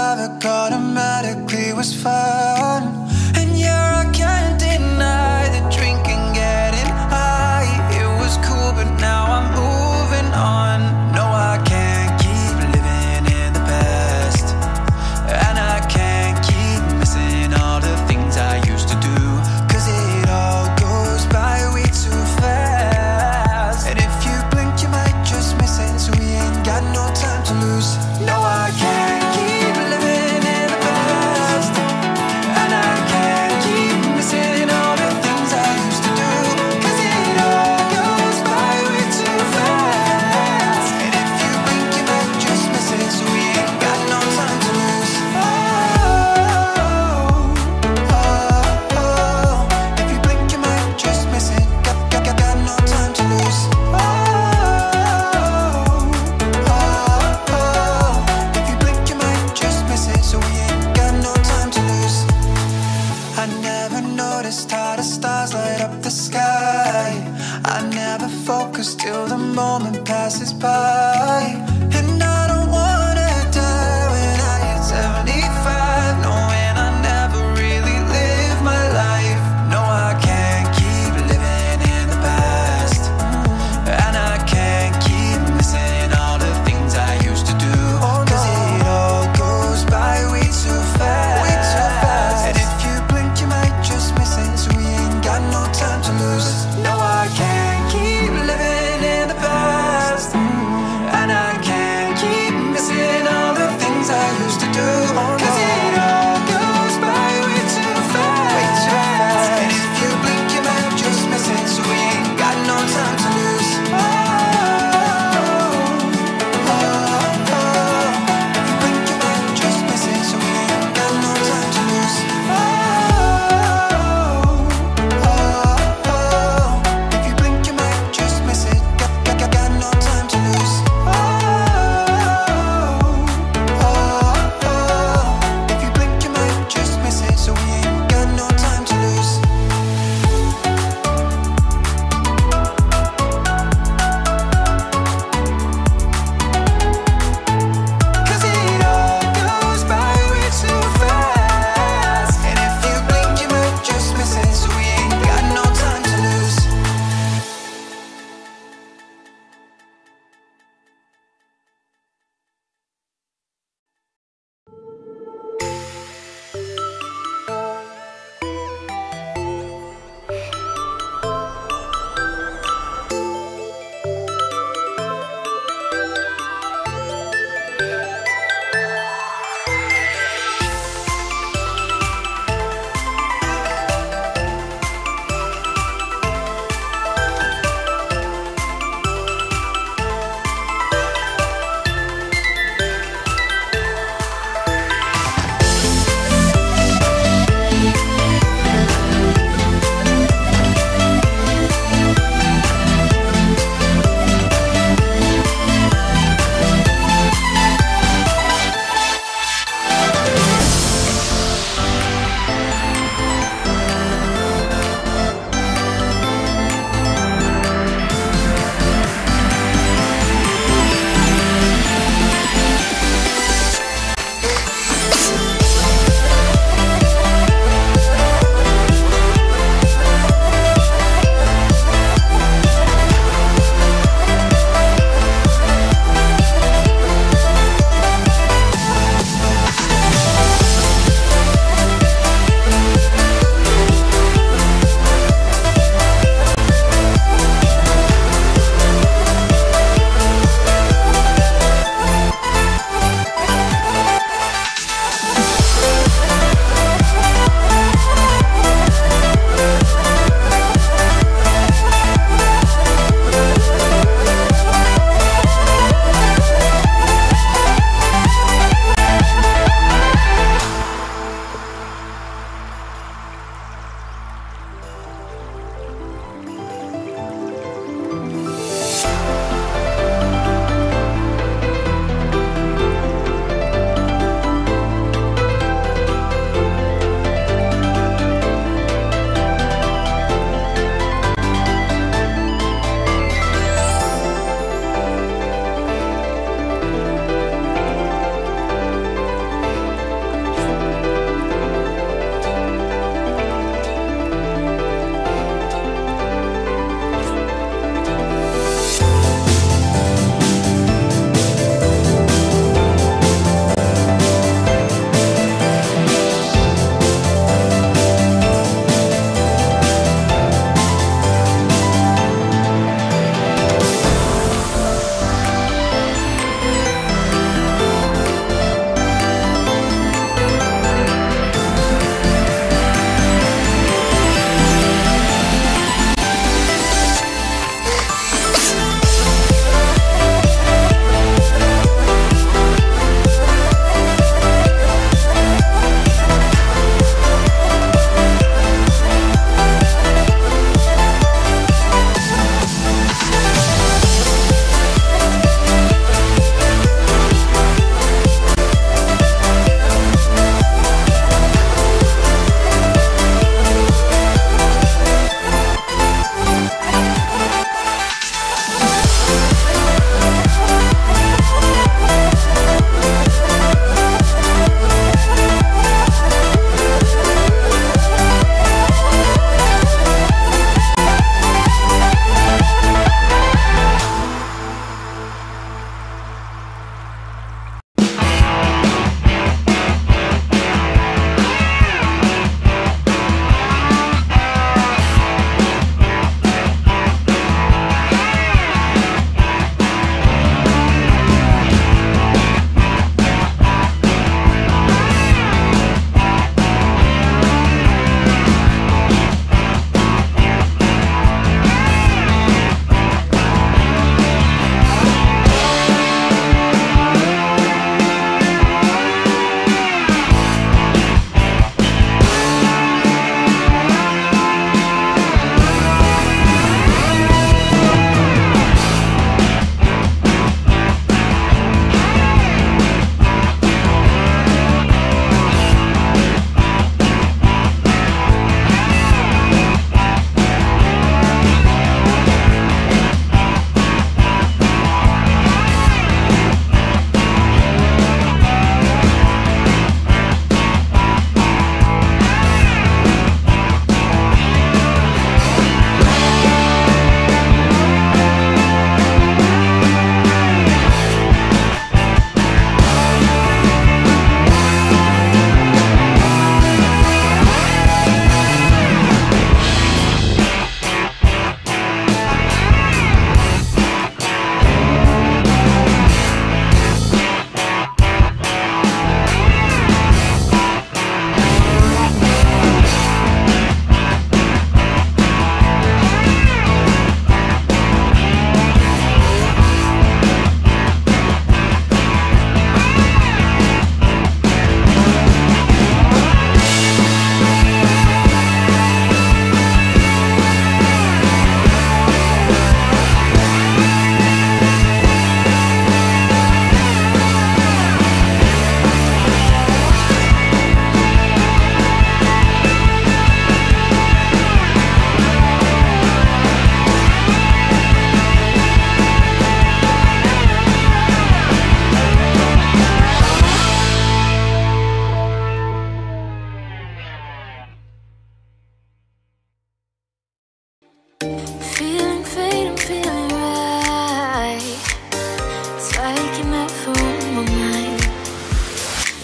drive a car automatically was fun. And yeah, I can't deny the drinking, getting high. It was cool, but now I'm moving on. No, I can't keep living in the past, and I can't keep missing all the things I used to do, 'cause it all goes by way too fast. And if you blink, you might just miss it, so we ain't got no time to lose. No, I can't keep living in the past,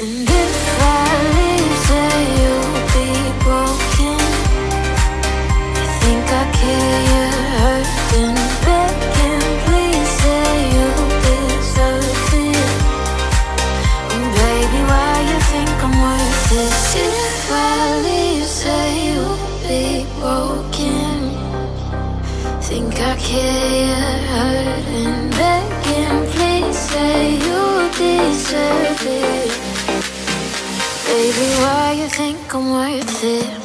And if I leave, say you'll be broken. You think I care, you're hurting, begging, please say you deserve it. And baby, why you think I'm worth it? If I leave, say you'll be broken. Think I care, you're hurting, begging, please say you deserve it. Baby, why you think I'm worth it?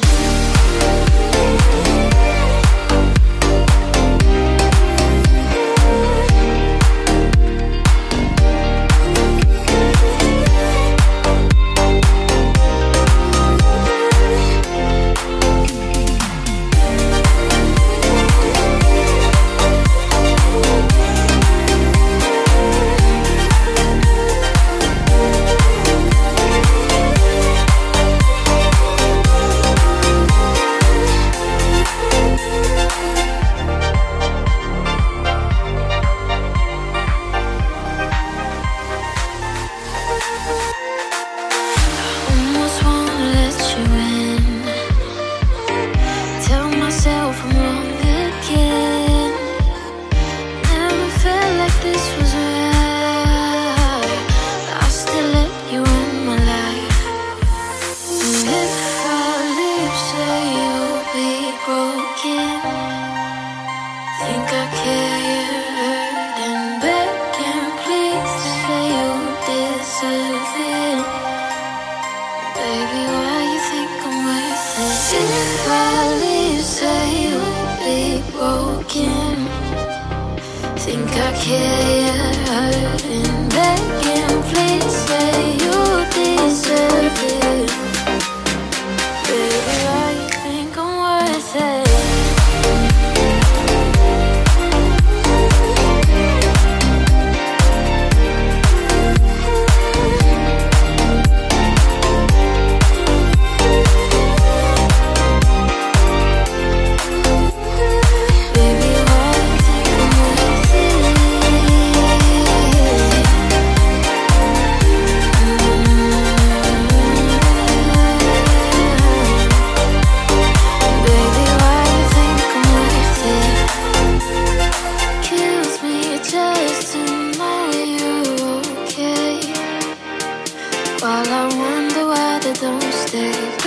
Think I care, you're hurting, begging, please say you deserve it. Baby, why you think I'm worth it? While I wonder why they don't stay.